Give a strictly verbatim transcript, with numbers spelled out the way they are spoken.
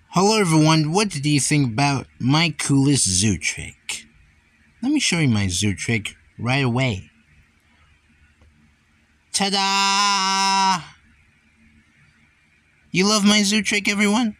Hello everyone, what did you think about my coolest zoo trick? Let me show you my zoo trick right away. Ta-da! You love my zoo trick, everyone?